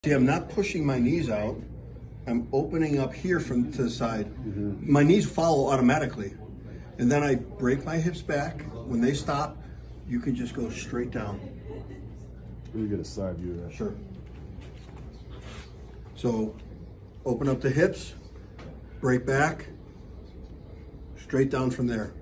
See, I'm not pushing my knees out. I'm opening up here from to the side. My knees follow automatically. And then I break my hips back. When they stop, you can just go straight down. Let me get a side view of that. Sure. So open up the hips, break back, straight down from there.